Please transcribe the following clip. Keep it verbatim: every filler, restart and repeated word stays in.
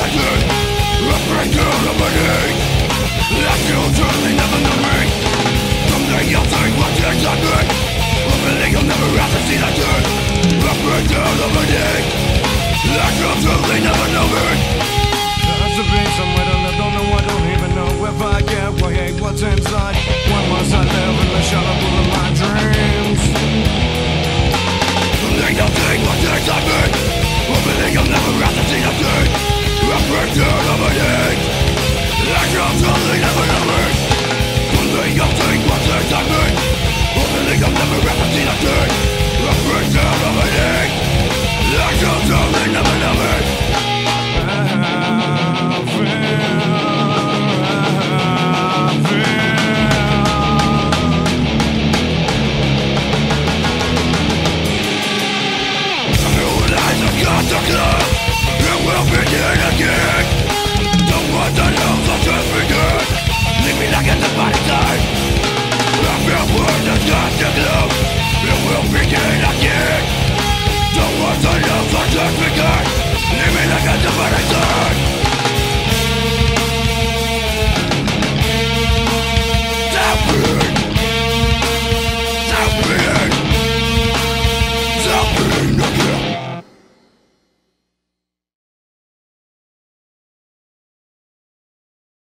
did. I break down on my knees. That you truly never know me. Someday you'll take what takes on me. Hopefully you'll never have to see that day. I break down on my knees. That you truly never know me. There's a being somewhere that I don't know, I don't even know if I get what I hate, what's inside. Why must I live in the shadow?